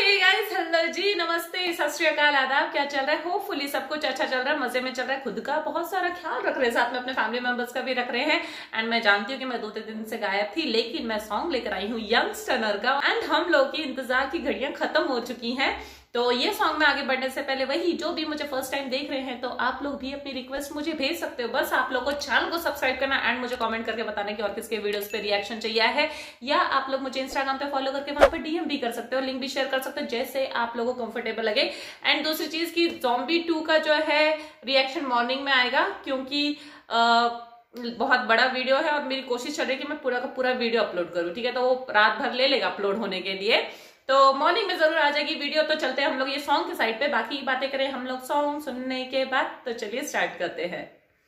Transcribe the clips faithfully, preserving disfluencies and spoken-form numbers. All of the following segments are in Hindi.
हे गाइस, हेलो जी, नमस्ते, सत श्री अकाल, आदाब। क्या चल रहा है? होपफुली सब कुछ अच्छा चल रहा है, मजे में चल रहा है, खुद का बहुत सारा ख्याल रख रहे हैं, साथ में अपने फैमिली मेंबर्स का भी रख रहे हैं। एंड मैं जानती हूँ कि मैं दो तीन दिन से गायब थी, लेकिन मैं सॉन्ग लेकर आई हूँ यंगस्टर का। एंड हम लोग की इंतजार की घड़ियां खत्म हो चुकी हैं। तो ये सॉन्ग में आगे बढ़ने से पहले वही जो भी मुझे फर्स्ट टाइम देख रहे हैं, तो आप लोग भी अपनी रिक्वेस्ट मुझे भेज सकते हो। बस आप लोग को चैनल को सब्सक्राइब करना एंड मुझे कमेंट करके बताना कि और किसके वीडियोस पे रिएक्शन चाहिए है, या आप लोग मुझे इंस्टाग्राम पे फॉलो करके वहां पे डीएम भी कर सकते हो, लिंक भी शेयर कर सकते हो, जैसे आप लोगों को कंफर्टेबल लगे। एंड दूसरी चीज की ज़ॉम्बी टू का जो है रिएक्शन मॉर्निंग में आएगा, क्योंकि आ, बहुत बड़ा वीडियो है और मेरी कोशिश चल रही है कि मैं पूरा का पूरा वीडियो अपलोड करूं। ठीक है, तो वो रात भर ले लेगा अपलोड होने के लिए, तो मॉर्निंग में जरूर आ जाएगी वीडियो। तो चलते हैं हम लोग ये सॉन्ग के साइड पे, बाकी बातें करें हम लोग सॉन्ग सुनने के बाद। तो चलिए स्टार्ट करते हैं।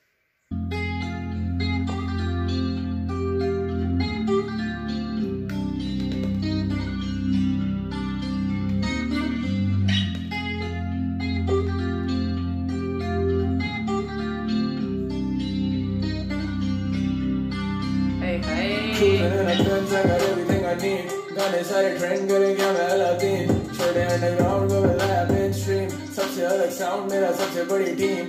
गाने सारे ट्रेंड करें क्या मैं अलादीन, छोड़े अंडरग्राउंड को मिलाया मेनस्ट्रीम, सबसे अलग साउंड मेरा सबसे बड़ी टीम,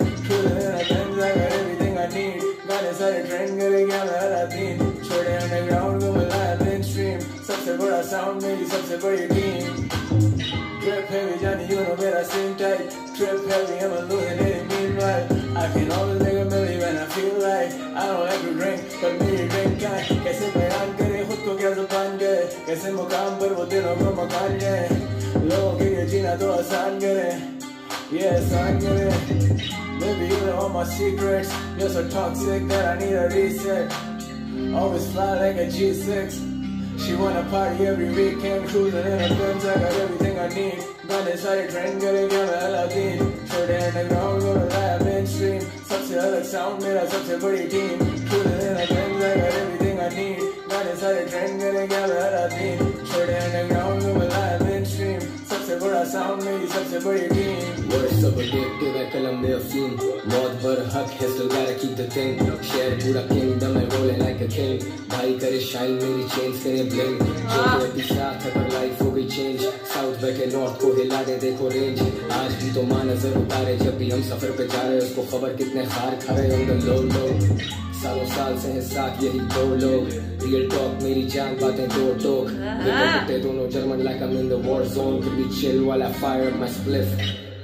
एवरीथिंग आई नीड। गाने सारे ट्रेंड करें क्या मैं अलादीन, छोड़े अंडरग्राउंड को मिलाया मेनस्ट्रीम, सबसे बड़ा साउंड मेरी सबसे बड़ी team. Drip heavy Johnny, you know मेरा same type. Trip heavy, I'm hallucinating meanwhile. I can always make a million when I feel like I don't like to drink, but मेरी drink का कैसे बयान करे खुद को, क्या जुबान करे, कैसे मुकाम पर वो दिनों को मकान जाए, लोगों के लिए जीना तो आसान करे, ये आसान करे। Baby, you know all my secrets. You're so toxic that I need a reset. Always fly like a G six. She wanna party every weekend, cruising in her Benz. I got everything I need. गाने सारे ट्रेंड करें क्या मैं अलादीन, छोड़े अंडरग्राउंड को मिलाया मेनस्ट्रीम, सबसे अलग साउंड मेरा सबसे बड़ी team, cruising in her Benz. I got everything I need. गाने सारे ट्रेंड करें क्या मैं अलादीन, छोड़े अंडरग्राउंड को मिलाया मेनस्ट्रीम, सबसे बड़ा साउंड मेरी सबसे बड़ी टीम। Words of addictive है कलम में अफीम, मौत पर हक है, still gotta keep the thing, share पूरा kingdom है, rolling like a king, भाई करे शाइन मेरी chains करे bling, जो भी साथ है पर life हो गई change, साउथ वे के नॉर्थ को हिला दे देखो रेंज, आज भी तो माँ नजर उतारे जब भी हम सफर पे जा रहे, उसको खबर कितने खार खा रहे on the low low, सालों साल से हैं साथ यही दो लोग, रियल टॉक मेरी जान बातें दो टोक, मिलते दोनों German like I'm in the war zone, could be chill while I fire up my spliff.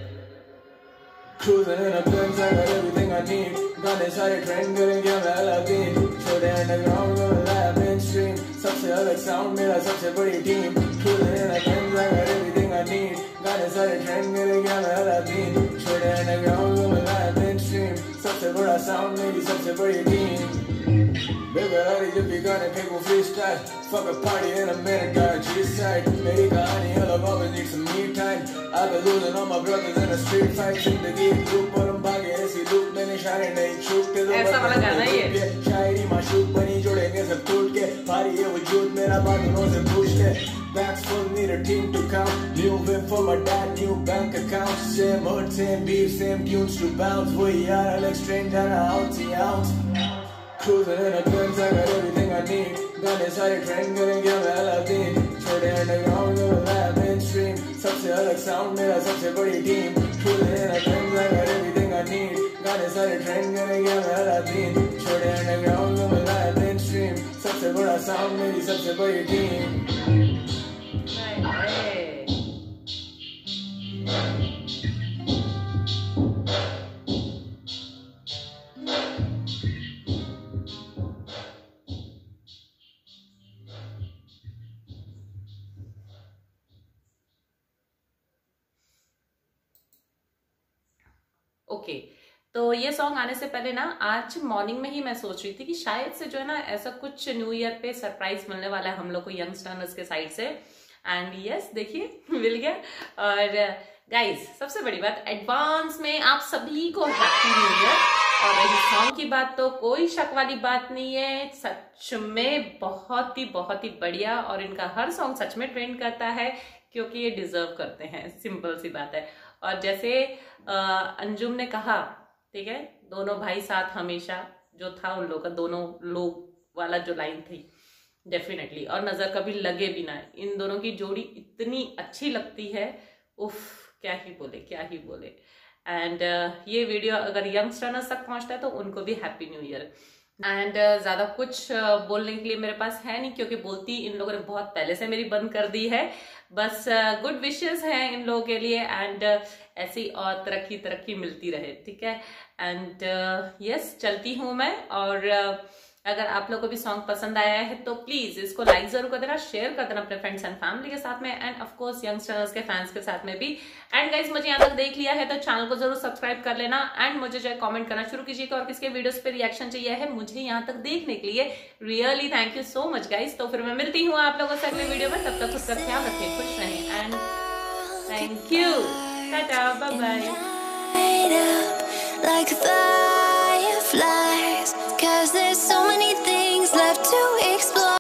Cruising in a Benz, I got everything I need. गाने सारे ट्रेंड करें क्या मैं अलादीन, छोड़े अंडरग्राउंड को मिलाया मेनस्ट्रीम, सबसे अलग साउंड मेरा सबसे बड़ी team, Cruising in a Benz, I got everything I need. गाने सारे ट्रेंड करें क्या मैं अलादीन, छोड़े अंडरग्राउंड को मिलाया मेनस्ट्रीम, सबसे बड़ा साउंड मेरी सबसे बड़ी टीम। बेकरारी जब भी गाने फेंकूं freestyle, fuck a party in a minute, got G-side, मेरी कहानी अलग, always need some me time. I've been losing all my brothers in a street fight, जिंदगी एक लूप पर हम भागे ऐसी लूप में, निशाने नहीं छूटते, ऐसा वाला गाना ही है। शायरी माशूक बनी जोड़ेंगे सब टूट के, भारी है वजूद मेरा बातों से पूछ ले, bags full, need a team to count, new win for my dad, new bank account, same hood, same beef, same tunes to bounce, वही यार अलग strain जाना ounce ounce, cruising in a Benz, I got everything I need. गाने सारे ट्रेंड करें क्या मैं अलादीन, छोड़े अंडरग्राउंड को मिलाया मेनस्ट्रीम, सबसे अलग साउंड मेरा सबसे बड़ी team, cruising in a Benz, I got everything I need. गाने सारे ट्रेंड करें क्या मैं अलादीन, छोड़े अंडरग्राउंड को मिलाया मेनस्ट्रीम, सबसे बड़ा साउंड मेरी सबसे बड़ी टीम। Okay okay. तो ये सॉन्ग आने से पहले ना, आज मॉर्निंग में ही मैं सोच रही थी कि शायद से जो है ना ऐसा कुछ न्यू ईयर पे सरप्राइज मिलने वाला है हम लोग को यंगस्टर्स के साइड से। एंड यस, देखिए मिल गया। और गाइस, सबसे बड़ी बात, एडवांस में आप सभी को हैप्पी न्यू ईयर। और रही सॉन्ग की बात, तो कोई शक वाली बात नहीं है, सच में बहुत ही बहुत ही बढ़िया, और इनका हर सॉन्ग सच में ट्रेंड करता है क्योंकि ये डिजर्व करते हैं, सिंपल सी बात है। और जैसे अंजुम ने कहा, ठीक है, दोनों भाई साथ हमेशा, जो था उन लोग का दोनों लोग वाला जो लाइन थी, डेफिनेटली, और नजर कभी लगे भी ना। इन दोनों की जोड़ी इतनी अच्छी लगती है, उफ, क्या ही बोले क्या ही बोले। एंड uh, ये वीडियो अगर यंगस्टर्स तक पहुंचता है तो उनको भी happy new year. And uh, ज़्यादा कुछ uh, बोलने के लिए मेरे पास है नहीं, क्योंकि बोलती इन लोगों ने बहुत पहले से मेरी बंद कर दी है। बस गुड uh, विशेस हैं इन लोगों के लिए, एंड uh, ऐसी और तरक्की तरक्की मिलती रहे, ठीक है। एंड यस uh, चलती हूँ मैं। और uh, अगर आप लोगों को भी सॉन्ग पसंद आया है तो प्लीज इसको लाइक जरूर कर देना, शेयर कर देना अपने फ्रेंड्स एंड फैमिली के साथ में, एंड ऑफ कोर्स यंगस्टर्स के फैंस के साथ में भी। एंड गाइस, मुझे यहाँ तक देख लिया है तो चैनल को जरूर सब्सक्राइब कर लेना, एंड मुझे जो है कमेंट करना शुरू कीजिएगा, और किसके वीडियोस पे रिएक्शन चाहिए है मुझे यहाँ तक देखने के लिए। Really thank you so much guys. तो फिर मैं मिलती हूँ आप लोगों से अगले वीडियो में, तब तक खुद का ख्याल रखें, खुश रहें, and thank you, tata, bye bye. Like fireflies, 'cause there's so many things left to